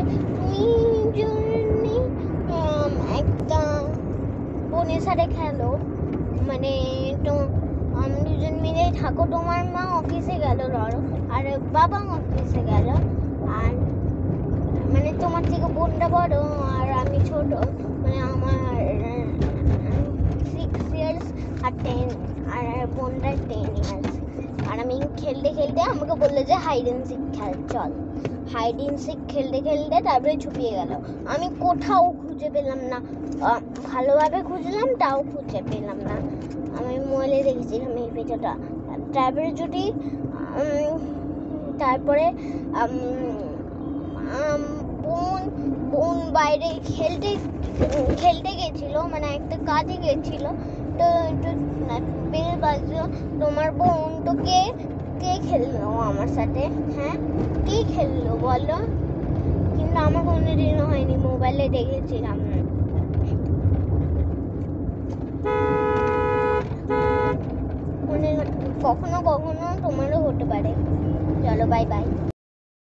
তুমি যদি একটা বোনের সাথে খেলো, মানে তো দুজন মিলে থাকো, তোমার মা অফিসে গেল ধরো আর বাবা অফিসে গেল, আর মানে তোমার থেকে বোনটা বড় আর আমি ছোট, মানে আমার 6 ইয়ার্স আর 10 আর বোনটা 10 ইয়ার্স। আর আমি খেলতে খেলতে আমাকে বললো যে হাইড অ্যান্ড সিক খেল, চল। হাইড অ্যান্ড সিক খেলতে খেলতে তারপরে ছুপিয়ে গেল, আমি কোথাও খুঁজে পেলাম না, ভালোভাবে খুঁজলাম তাও খুঁজে পেলাম না। আমি মোবাইলে দেখেছিলাম এই ভিডিওটা। তারপরে যদি তারপরে বোন বাইরে খেলতে গেছিল, মানে একটা কাজে গেছিল, তো বেল বাজলো, তোমার বোন তো কে খেললো আমার সাথে? হ্যাঁ, কে খেললো বলো? কিন্তু আমার কোনোদিনও হয়নি, মোবাইলে দেখেছিলাম। কখনো কখনো তোমারও হতে পারে। চলো, বাই বাই।